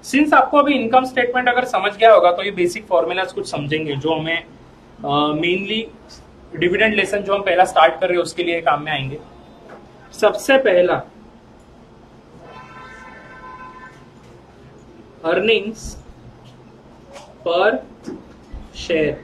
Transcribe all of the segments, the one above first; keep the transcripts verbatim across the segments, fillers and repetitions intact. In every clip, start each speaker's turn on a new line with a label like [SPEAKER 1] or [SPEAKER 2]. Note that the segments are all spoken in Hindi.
[SPEAKER 1] सिंस आपको अभी इनकम स्टेटमेंट अगर समझ गया होगा तो ये बेसिक फॉर्मूलाज कुछ समझेंगे जो हमें मेनली डिविडेंड लेसन जो हम पहला स्टार्ट कर रहे हैं उसके लिए काम में आएंगे। सबसे पहला अर्निंग्स पर शेयर।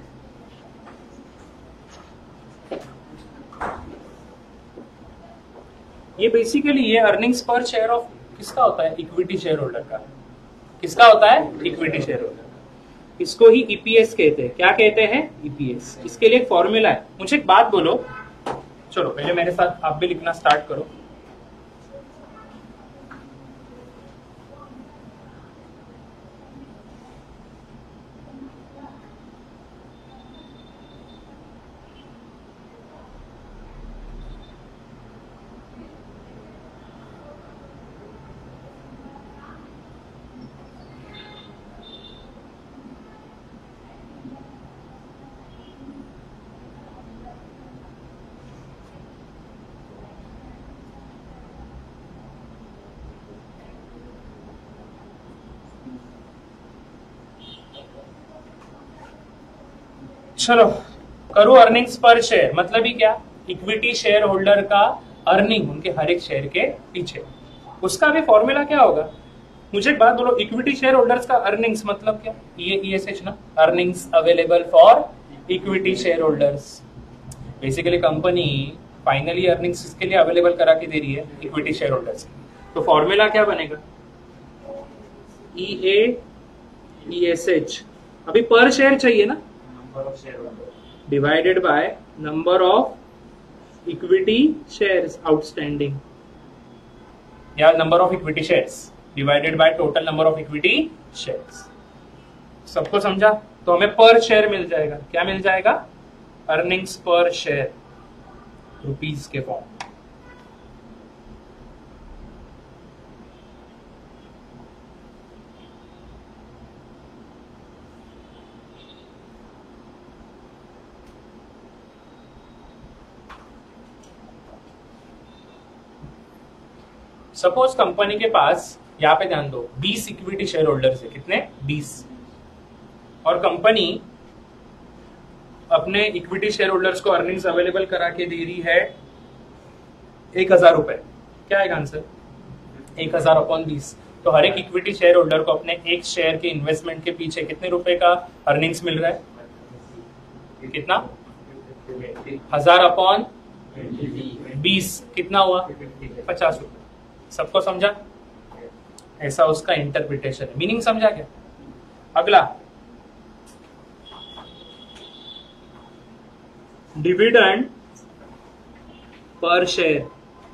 [SPEAKER 1] ये बेसिकली ये अर्निंग्स पर शेयर ऑफ किसका होता है? इक्विटी शेयर होल्डर का। किसका होता है? Equity share holder. इसको ही ईपीएस कहते हैं। क्या कहते हैं? ईपीएस। इसके लिए एक फॉर्मूला है। मुझे एक बात बोलो, चलो पहले मेरे साथ आप भी लिखना स्टार्ट करो। चलो करो अर्निंग्स पर शेयर, मतलब ही क्या? इक्विटी शेयर होल्डर का अर्निंग उनके हर एक शेयर के पीछे, उसका भी फॉर्मूला क्या होगा? मुझे एक बात बोलो, इक्विटी शेयर होल्डर्स का अर्निंग्स मतलब क्या? ये ईएसएच ना, earnings available for equity share holders. Basically company finally earnings इसके लिए अवेलेबल करा के दे रही है इक्विटी शेयर होल्डर्स। तो फॉर्मूला क्या बनेगा? E A E S H. अभी पर शेयर चाहिए ना, divided by number of equity shares outstanding, या number of equity shares divided by total number of equity shares. सबको समझा? तो हमें पर शेयर मिल जाएगा। क्या मिल जाएगा? अर्निंग्स पर शेयर रुपीस के फॉर्म। सपोज कंपनी के पास, यहां पे ध्यान दो, बीस इक्विटी शेयर होल्डर्स है। कितने? बीस। और कंपनी अपने इक्विटी शेयर होल्डर्स को अर्निंग्स अवेलेबल करा के दे रही है एक हजार रुपए। क्या आएगा आंसर? एक हजार अपॉन बीस। तो हर एक इक्विटी शेयर होल्डर को अपने एक शेयर के इन्वेस्टमेंट के पीछे कितने रुपए का अर्निंग्स मिल रहा है? कितना? हजार अपॉन बीस कितना हुआ? पचास रुपए। सबको समझा? ऐसा उसका इंटरप्रिटेशन है। मीनिंग समझा क्या? अगला डिविडेंड पर शेयर।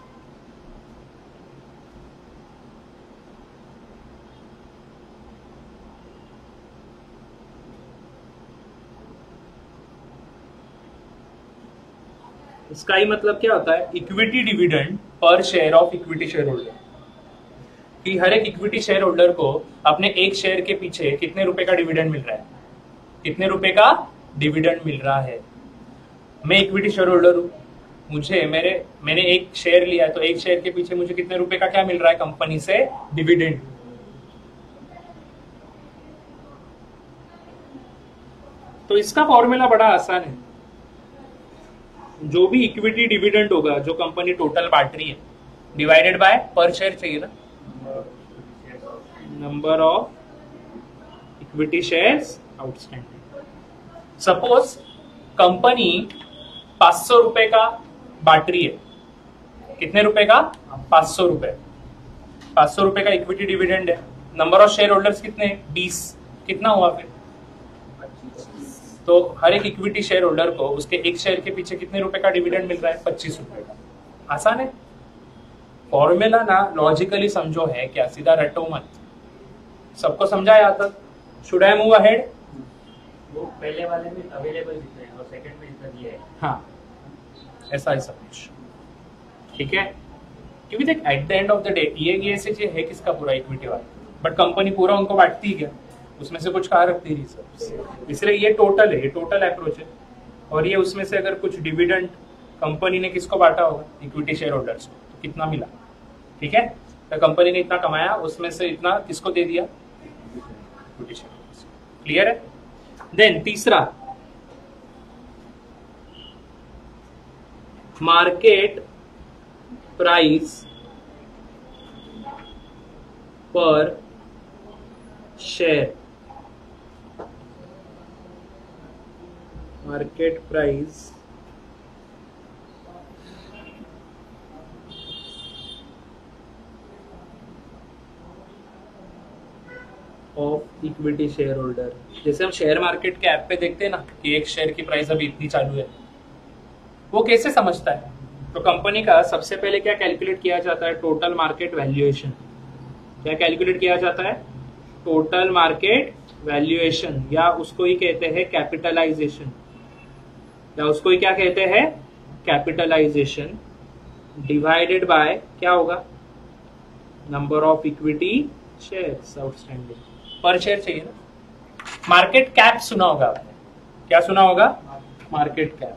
[SPEAKER 1] इसका ही मतलब क्या होता है? Equity dividend per share of equity share holder. कि हर एक इक्विटी शेयर होल्डर को अपने एक शेयर के पीछे कितने रुपए का डिविडेंड मिल रहा है? कितने रुपए का डिविडेंड मिल रहा है? मैं इक्विटी शेयर होल्डर हूं, मुझे मेरे मैंने एक शेयर लिया है, तो एक शेयर के पीछे मुझे कितने रुपए का क्या मिल रहा है कंपनी से? डिविडेंड। तो इसका फॉर्मूला बड़ा आसान है। जो भी इक्विटी डिविडेंड होगा जो कंपनी टोटल बांट रही है, डिवाइडेड बाय पर शेयर चाहिए ना, number of equity shares outstanding. Suppose company पांच सौ रुपए का बांट रही है। कितने रुपए का? पांच सौ रुपए। पांच सौ रुपए का इक्विटी डिविडेंड है। नंबर ऑफ शेयर होल्डर्स कितने? बीस। कितना हुआ फिर? तो हर एक इक्विटी शेयर होल्डर को उसके एक शेयर के पीछे कितने रुपए का डिविडेंड मिल रहा है? पच्चीस रुपए का। आसान है। फॉर्मूला ना लॉजिकली समझो है क्या, सीधा रटो मत। सबको समझा है? आता शुड आई मूव अहेड?
[SPEAKER 2] वो पहले वाले में अवेलेबल दिख रहे हैं और सेकंड में इतना दिया है।
[SPEAKER 1] हाँ, ऐसा ही सब कुछ ठीक है। क्योंकि देख at the end of the day ये ये से है किसका? पूरा इक्विटी वाला। बट कंपनी पूरा उनको बांटती है क्या? उसमें से कुछ कहा रखती है रिजर्व। इसलिए ये टोटल है, ये टोटल अप्रोच है। और ये उसमें से अगर कुछ डिविडेंड कंपनी ने किसको बांटा होगा? इक्विटी शेयर होल्डर्स को। तो कितना मिला? ठीक है, तो कंपनी ने इतना कमाया, उसमें से इतना किसको दे दिया? Equity share holders. क्लियर है? देन तीसरा, market price per share, market price of equity share holder. जैसे हम शेयर मार्केट के ऐप पे देखते हैं ना कि एक शेयर की प्राइस अभी इतनी चालू है, वो कैसे समझता है? तो कंपनी का सबसे पहले क्या कैलकुलेट किया जाता है? Total market valuation. क्या कैलकुलेट किया जाता है? टोटल मार्केट वैल्यूएशन, या उसको ही कहते हैं कैपिटलाइजेशन, या उसको ही क्या कहते हैं? कैपिटलाइजेशन डिवाइडेड बाय क्या होगा? Number of equity shares outstanding. Per share चाहिए ना। मार्केट कैप सुना होगा आपने, क्या सुना होगा? Market cap.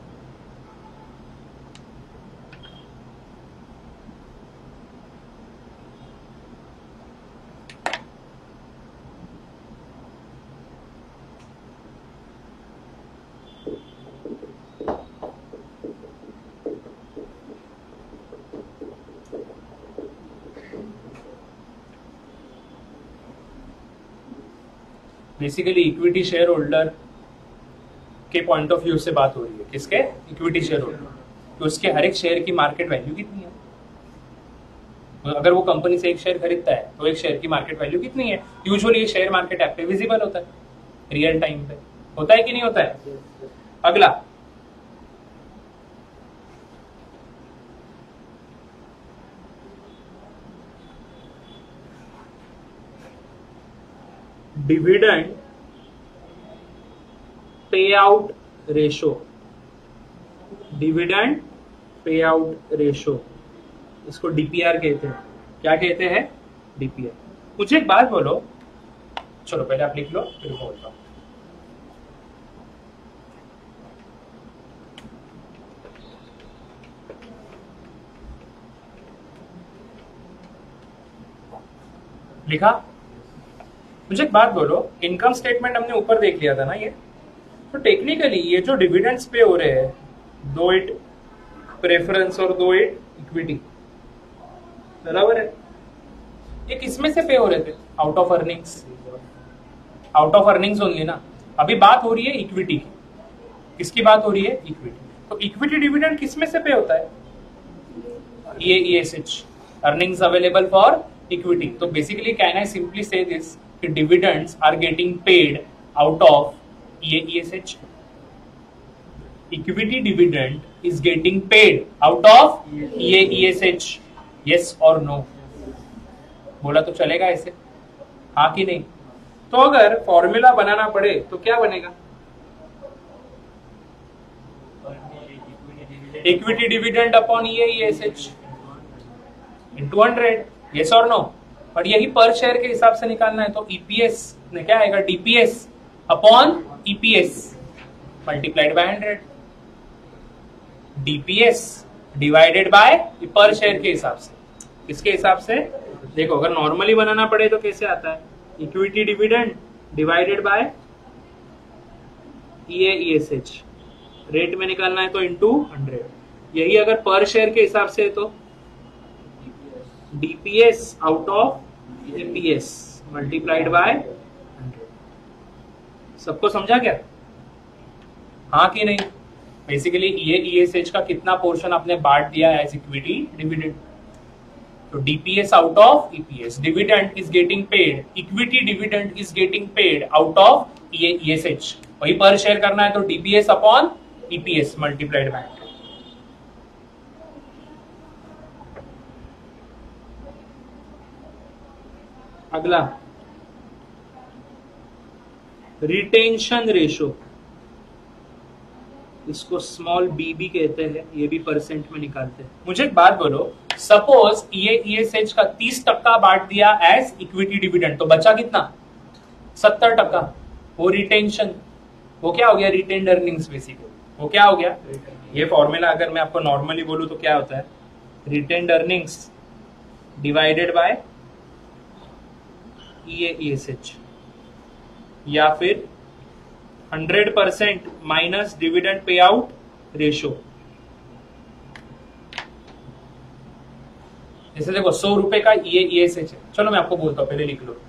[SPEAKER 1] Basically equity share holder के पॉइंट ऑफ व्यू से बात हो रही है। किसके? Equity share holder. तो उसके हर एक शेयर की मार्केट वैल्यू कितनी है? अगर वो कंपनी से एक शेयर खरीदता है तो एक शेयर की मार्केट वैल्यू कितनी है? यूजुअली ये शेयर मार्केट ऐप पे विजिबल होता है, रियल टाइम पे होता है कि नहीं होता है? अगला, dividend pay out ratio. Dividend pay out ratio, इसको डीपीआर कहते हैं। क्या कहते हैं? डीपीआर। मुझे एक बात बोलो, चलो पहले आप लिख लो फिर बोलता हूं। लिखा? मुझे एक बात बोलो, इनकम स्टेटमेंट हमने ऊपर देख लिया था ना ये, तो टेक्निकली ये जो डिविडेंड्स पे हो रहे हैं, दो इट प्रेफरेंस और दो इट इक्विटी, बराबर है, ये किसमें से पे हो रहे थे? Out of earnings. Out of earnings only ना। अभी बात हो रही है इक्विटी की। किसकी बात हो रही है? इक्विटी। तो इक्विटी डिविडेंड किसमें से पे होता है? ये ESH, earnings available for equity. तो basically can I simply say this कि dividends are getting paid out of E A E S H. Equity dividend is getting paid out of E A E S H. Yes or no? बोला तो चलेगा ऐसे? हाँ कि नहीं? तो अगर फॉर्मूला बनाना पड़े तो क्या बनेगा? Equity dividend upon E A E S H into hundred. Yes or no? और यही पर शेयर के हिसाब से निकालना है, तो ईपीएस में क्या आएगा? DPS upon EPS multiplied by hundred. DPS divided by per share के हिसाब से। किसके हिसाब से? देखो, अगर नॉर्मली बनाना पड़े तो कैसे आता है? Equity dividend divided by EAESH. Rate में निकालना है तो इंटू हंड्रेड। यही अगर पर शेयर के हिसाब से है तो DPS out of EPS multiplied by hundred. सबको समझा क्या? हाँ कि नहीं? बेसिकली ये ईएसएच का कितना पोर्शन आपने बांट दिया एज इक्विटी डिविडेंड। तो DPS out of EPS, dividend is getting paid, equity dividend is getting paid out of ESH. वही पर शेयर करना है तो DPS upon EPS multiplied by hundred. अगला, रिटेंशन रेशो, इसको स्मॉल बी भी कहते हैं, ये भी परसेंट में निकालते हैं। मुझे एक बात बोलो, सपोज ईएईएसएच का तीस टक्का बांट दिया एज इक्विटी डिविडेंड, तो बचा कितना? सत्तर टक्का। वो रिटेंशन, वो क्या हो गया? Retained earnings. बेसिकली वो क्या हो गया? ये फॉर्मूला अगर मैं आपको नॉर्मली बोलूं तो क्या होता है? Retained earnings divided by EAESH. या फिर hundred percent minus dividend pay out ratio. जैसे देखो सौ रुपए का ये ये से है, चलो मैं आपको बोलता हूं, पहले लिख लो।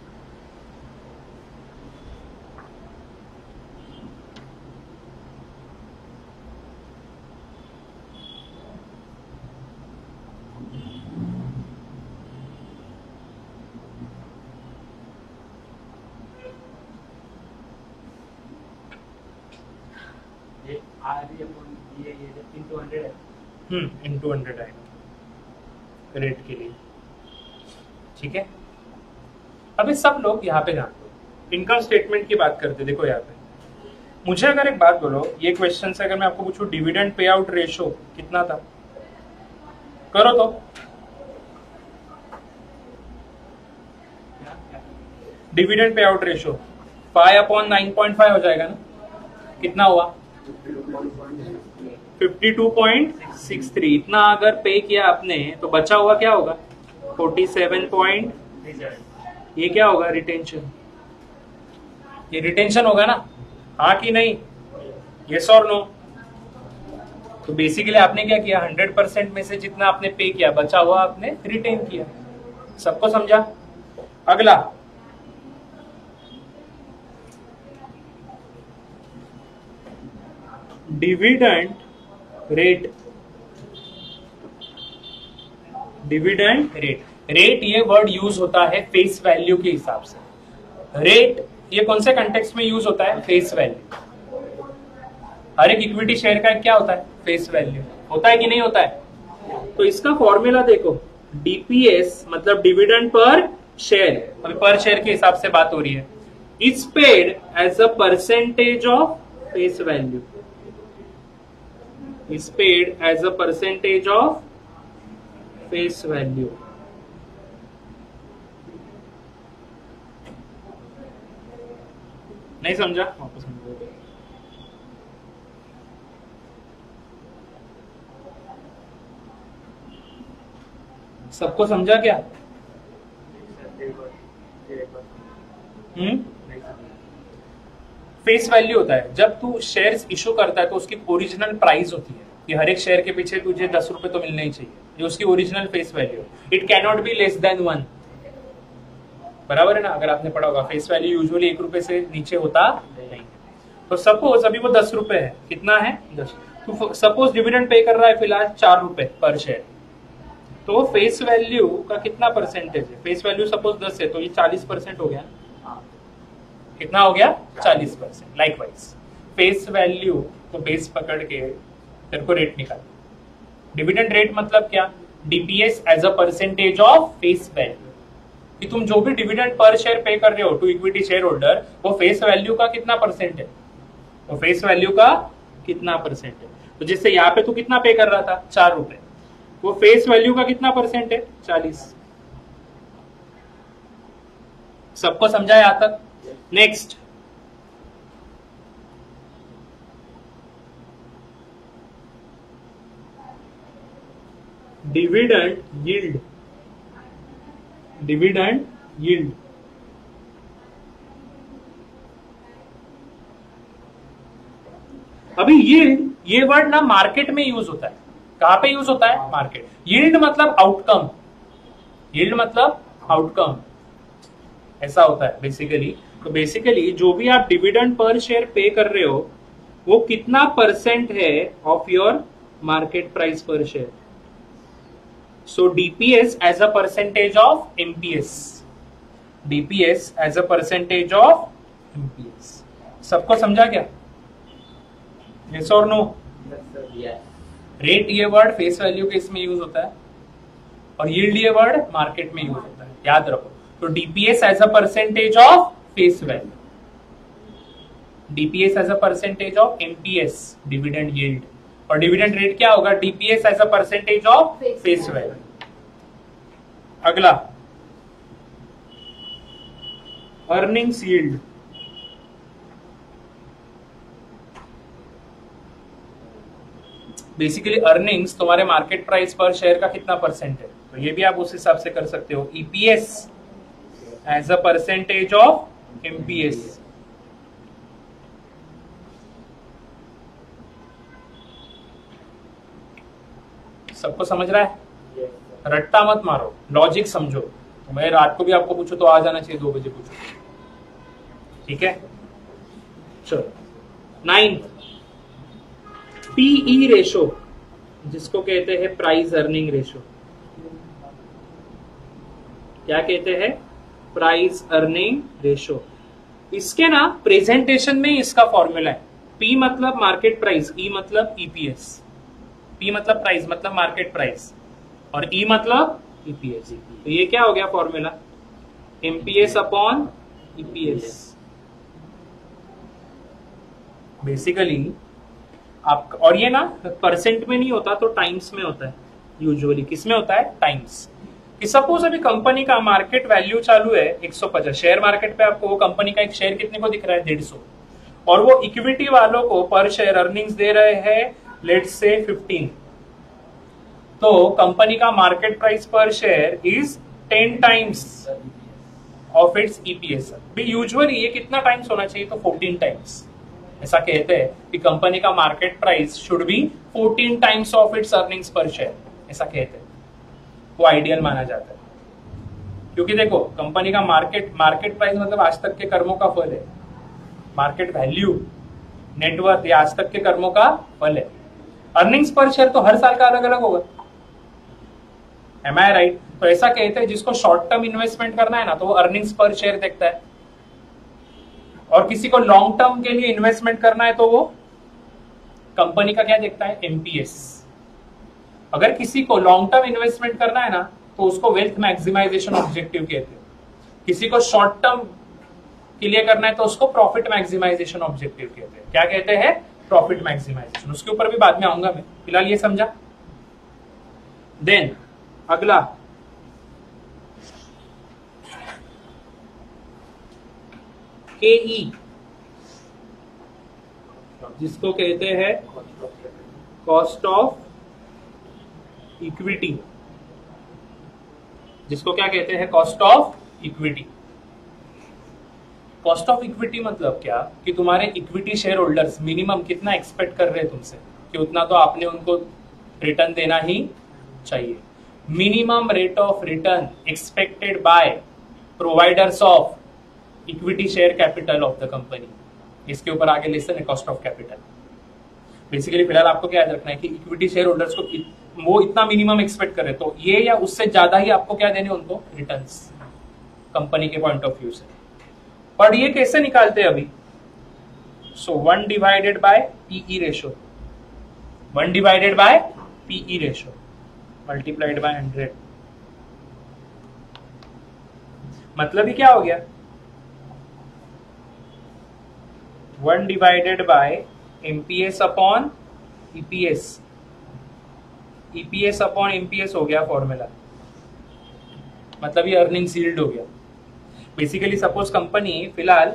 [SPEAKER 2] ये आर ये ये ये इंटू हंड्रेड है।
[SPEAKER 1] हम्म इंटू हंड्रेड आएगा रेट के लिए, ठीक है। अभी सब लोग यहाँ पे ध्यान दो, इनकम स्टेटमेंट की बात करते। देखो यहाँ पे मुझे अगर एक बात बोलो, ये क्वेश्चन से अगर मैं आपको पूछूं डिविडेंड पे आउट रेशो कितना था, करो तो। Dividend pay out ratio five upon nine point five हो जाएगा ना, कितना हुआ fifty two point six three. इतना अगर पे किया आपने तो बचा हुआ क्या होगा फोर्टी सेवन पॉइंट, ये क्या होगा रिटेंशन, ये रिटेंशन होगा ना, हाँ कि नहीं, यस और नो। तो बेसिकली आपने क्या किया, हंड्रेड परसेंट में से जितना आपने पे किया बचा हुआ आपने रिटेन किया। सबको समझा। अगला dividend rate, dividend rate, rate ये वर्ड यूज होता है फेस वैल्यू के हिसाब से। रेट ये कौन से कंटेक्स्ट में यूज होता है, फेस वैल्यू। हर एक इक्विटी शेयर का क्या होता है, फेस वैल्यू होता है कि नहीं होता है। तो इसका फॉर्मूला देखो, डीपीएस मतलब डिविडेंड पर शेयर, अभी पर शेयर के हिसाब से बात हो रही है, is paid as a percentage of face value, is paid as a percentage of face value। नहीं समझा, वापस समझो। सबको समझा क्या? हम्म फेस वैल्यू होता है, जब तू शेयर्स इशू करता है तो उसकी ओरिजिनल प्राइस होती है कि हर एक शेयर के पीछे तुझे दस रुपए तो मिलने ही चाहिए, ये उसकी original face value. It can not be less than one, बराबर है ना। अगर आपने पढ़ा होगा फेस वैल्यू यूजुअली एक रुपए से नीचे होता नहीं। तो सपोज अभी वो दस रुपए है, कितना है दस, तो सपोज डिविडेंड पे कर रहा है फिलहाल चार रुपए पर शेयर, तो फेस वैल्यू का कितना परसेंटेज है, फेस वैल्यू सपोज दस है तो ये चालीस परसेंट हो गया, कितना हो गया चालीस परसेंट। लाइकवाइज फेस वैल्यू को बेस पकड़ के तेरे को रेट निकाल। डिविडेंड रेट मतलब क्या, DPS as a percentage of face value, कि तुम जो भी डिविडेंड पर शेयर पे कर रहे हो टू इक्विटी शेयर होल्डर, वो फेस वैल्यू का कितना परसेंट है, वो फेस वैल्यू का कितना परसेंट है। तो जैसे यहाँ पे तू कितना पे कर रहा था चार रुपए, वो फेस वैल्यू का कितना परसेंट है चालीस। सबको समझा यहां तक। Next dividend yield, dividend yield अभी यील्ड ये वर्ड ना मार्केट में यूज होता है। कहां पे यूज होता है, मार्केट। यील्ड मतलब आउटकम, यील्ड मतलब आउटकम ऐसा होता है बेसिकली। तो बेसिकली जो भी आप डिविडेंड पर शेयर पे कर रहे हो वो कितना परसेंट है of your market price per share. So DPS as a percentage of MPS, DPS as a percentage of MPS. सबको समझा क्या, यस और नो। रेट ये वर्ड फेस वैल्यू के इसमें यूज होता है और यील्ड ये वर्ड मार्केट में यूज होता है, याद रखो। तो DPS as a percentage of face value, DPS as a percentage of MPS dividend yield, और डिविडेंड रेट क्या होगा, DPS as a percentage of face value. अगला अर्निंग्स यील्ड, बेसिकली अर्निंग्स तुम्हारे मार्केट प्राइस पर शेयर का कितना परसेंट है, तो ये भी आप उस हिसाब से कर सकते हो। EPS as a percentage of MPS, सबको समझ रहा है?
[SPEAKER 2] Yes, sir.
[SPEAKER 1] रट्टा मत मारो, लॉजिक समझो। मैं रात को भी आपको पूछूं तो आ जाना चाहिए, दो बजे पूछो, ठीक है? चलो नाइन्थ, पीई रेशो, जिसको कहते हैं प्राइस अर्निंग रेशो। क्या कहते हैं? Price earning ratio. इसके ना प्रेजेंटेशन में इसका फॉर्मूला है, पी मतलब मार्केट प्राइस, ई मतलब ईपीएस। पी मतलब प्राइस मतलब मार्केट प्राइस और ई मतलब ईपीएस। तो ये क्या हो गया formula? MPS upon EPS. Basically आप, और ये ना परसेंट में नहीं होता तो टाइम्स में होता है यूजुअली। किस में होता है? टाइम्स। कि सपोज अभी कंपनी का मार्केट वैल्यू चालू है एक सौ पचास, शेयर मार्केट पे आपको वो कंपनी का एक शेयर कितने को दिख रहा है? डेढ़ सौ, और वो इक्विटी वालों को पर शेयर अर्निंग्स दे रहे हैं लेट्स से फिफ्टीन, तो कंपनी का market price per share is ten times of its EPS. Usually ये कितना टाइम्स होना चाहिए? तो फोर्टीन टाइम्स। ऐसा कहते हैं कि कंपनी का market price should be fourteen times of its earnings per share, ऐसा कहते हैं। वो आइडियल माना जाता है, क्योंकि देखो कंपनी का मार्केट मार्केट प्राइस मतलब आज तक के कर्मों का फल है। मार्केट वैल्यू, नेटवर्थ, ये आज तक के कर्मों का फल है। अर्निंग्स पर शेयर तो हर साल का अलग अलग होगा। Am I right? तो ऐसा कहते हैं जिसको शॉर्ट टर्म इन्वेस्टमेंट करना है ना, तो वो अर्निंग्स पर शेयर देखता है, और किसी को लॉन्ग टर्म के लिए इन्वेस्टमेंट करना है तो वो कंपनी का क्या देखता है? एमपीएस। अगर किसी को लॉन्ग टर्म इन्वेस्टमेंट करना है ना, तो उसको वेल्थ मैक्सिमाइजेशन ऑब्जेक्टिव कहते हैं। किसी को शॉर्ट टर्म के लिए करना है तो उसको प्रॉफिट मैक्सिमाइजेशन ऑब्जेक्टिव कहते हैं। क्या कहते हैं? Profit maximization. उसके ऊपर भी बाद में आऊंगा मैं, फिलहाल ये समझा। देन अगला केई, जिसको कहते हैं कॉस्ट ऑफ इक्विटी। जिसको क्या कहते हैं? Cost of equity. Cost of equity मतलब क्या? कि तुम्हारे इक्विटी शेयर होल्डर्स मिनिमम कितना एक्सपेक्ट कर रहे हैं तुमसे, कि उतना तो आपने उनको रिटर्न देना ही चाहिए। Minimum rate of return expected by providers of equity share capital of the company. इसके ऊपर आगे लेसन है कॉस्ट ऑफ कैपिटल। बेसिकली फिलहाल आपको क्या याद रखना है कि इक्विटी शेयर होल्डर्स को इत, वो इतना मिनिमम एक्सपेक्ट करे, तो ये या उससे ज्यादा ही आपको क्या देने उनको? रिटर्न्स, कंपनी के पॉइंट ऑफ व्यू से। पर ये कैसे निकालते हैं अभी? So one divided by PE ratio, one divided by PE ratio multiplied by hundred. मतलब ही क्या हो गया? One divided by MPS upon EPS, EPS upon MPS हो गया फॉर्मूला। मतलब ये अर्निंग यील्ड हो गया। बेसिकली सपोज कंपनी फिलहाल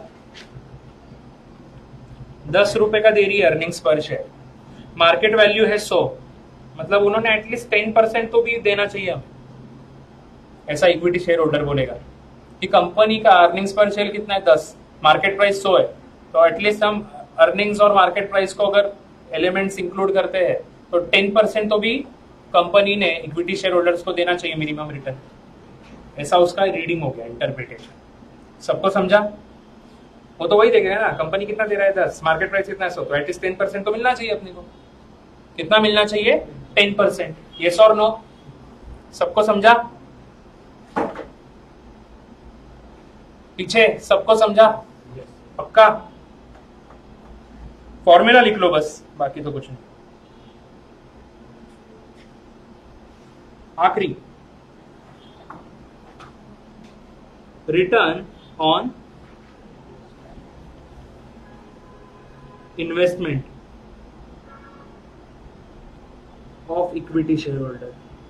[SPEAKER 1] दस रुपए का दे रही है earnings per share, market value है सौ, मतलब उन्होंने एटलीस्ट टेन परसेंट तो भी देना चाहिए हमें। ऐसा इक्विटी शेयर होल्डर बोलेगा कि कंपनी का अर्निंग्स पर शेयर कितना है? दस, मार्केट प्राइस सौ है, तो एटलीस्ट हम अर्निंग्स और मार्केट प्राइस को अगर एलिमेंट्स इंक्लूड करते हैं तो टेन परसेंट तो भी कंपनी ने इक्विटी शेयर होल्डर्स को देना चाहिए मिनिमम रिटर्न। ऐसा उसका रीडिंग हो गया, इंटरप्रिटेशन। सबको समझा? वो तो वही देखेगा ना, कंपनी कितना दे रहा है दस, मार्केट प्राइस कितना है सौ, तो एटलीस्ट टेन परसेंट तो मिलना चाहिए अपने को। कितना मिलना चाहिए? Ten percent. यस और नो? सबको समझा? पीछे सबको समझा? पक्का? फॉर्मूला लिख लो बस, बाकी तो कुछ नहीं। आखिरी, return on investment of equity share holder.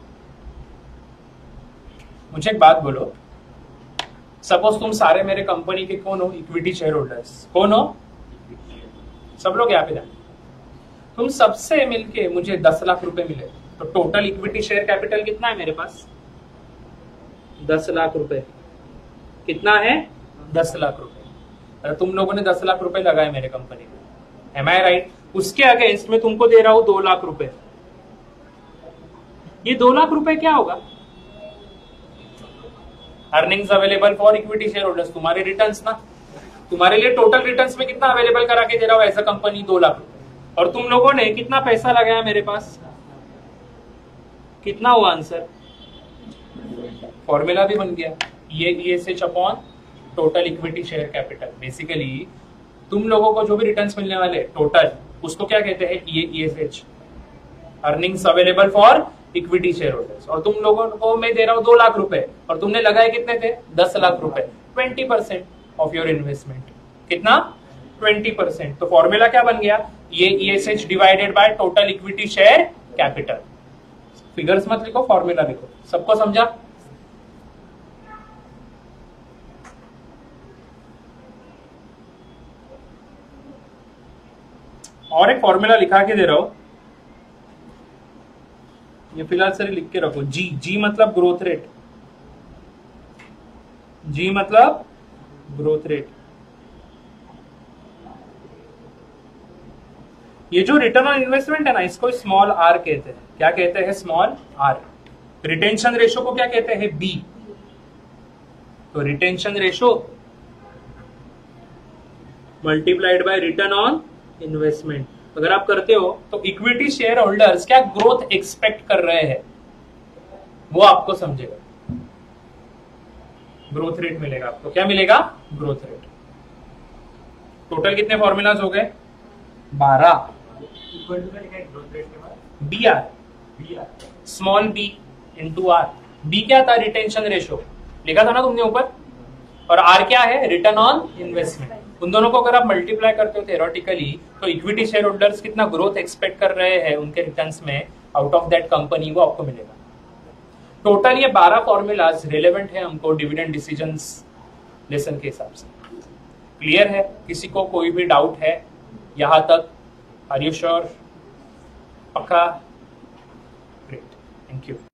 [SPEAKER 1] मुझे एक बात बोलो, सपोज तुम सारे मेरे कंपनी के कौन हो? Equity share holders. कौन हो? सब लोग यहाँ पे जाए। तुम सबसे मिलके मुझे दस लाख रुपए मिले, तो टोटल इक्विटी शेयर कैपिटल कितना है मेरे पास? दस लाख रुपए। कितना है? दस लाख रुपए। अरे तुम लोगों ने दस लाख रुपए लगाए मेरे कंपनी में, एम आई राइट? उसके अगेंस्ट में तुमको दे रहा हूं दो लाख रुपए। ये दो लाख रुपए क्या होगा? Earnings available for equity share holders, तुम्हारे रिटर्न्स ना, तुम्हारे लिए टोटल रिटर्न्स में कितना अवेलेबल करा के दे रहा हूं एज अ कंपनी? दो लाख रुपए। और तुम लोगों ने कितना पैसा लगाया मेरे पास? कितना हुआ आंसर? फॉर्मूला भी बन गया, ये ESH upon total equity share capital. Basically तुम लोगों को जो भी रिटर्न्स मिलने वाले टोटल, उसको क्या कहते हैं? ये ESH, earnings available for equity share holders. और तुम लोगों को मैं दे रहा हूं दो लाख रुपए, और तुमने लगाए कितने थे? दस लाख रुपए। Twenty percent of your investment. कितना? Twenty percent. तो फॉर्मूला क्या बन गया? ये ESH divided by total equity share capital. Figures मत लिखो, फॉर्मूला लिखो। सबको समझा? और एक फॉर्मूला लिखा के दे रहा हूं, ये फिलहाल सर लिख के रखो। जी, जी मतलब ग्रोथ रेट, जी मतलब ग्रोथ रेट। ये जो रिटर्न ऑन इन्वेस्टमेंट है ना, इसको स्मॉल आर कहते हैं। क्या कहते हैं? Small are. रिटेंशन रेशो को क्या कहते हैं? बी। तो retention ratio multiplied by return on investment. अगर आप करते हो तो इक्विटी शेयर होल्डर्स क्या ग्रोथ एक्सपेक्ट कर रहे हैं वो आपको समझेगा। ग्रोथ रेट मिलेगा आपको। क्या मिलेगा? Growth rate. टोटल कितने फॉर्मूलाज हो गए? बारह। B R, small B into R. B क्या था? रिटेंशन रेशो, लिखा था ना तुमने ऊपर। और आर क्या है? Return on investment. उन दोनों को अगर आप मल्टीप्लाई करते हो थेरोटिकली, तो इक्विटी शेयर होल्डर्स कितना ग्रोथ एक्सपेक्ट कर रहे हैं उनके रिटर्न्स में आउट ऑफ दैट कंपनी, वो आपको मिलेगा। टोटल ये बारह फॉर्मूलाज रिलेवेंट है हमको डिविडेंड डिसीजंस लेसन के हिसाब से। क्लियर है? किसी को कोई भी डाउट है यहां तक? Are you sure? पक्का? Great, thank you.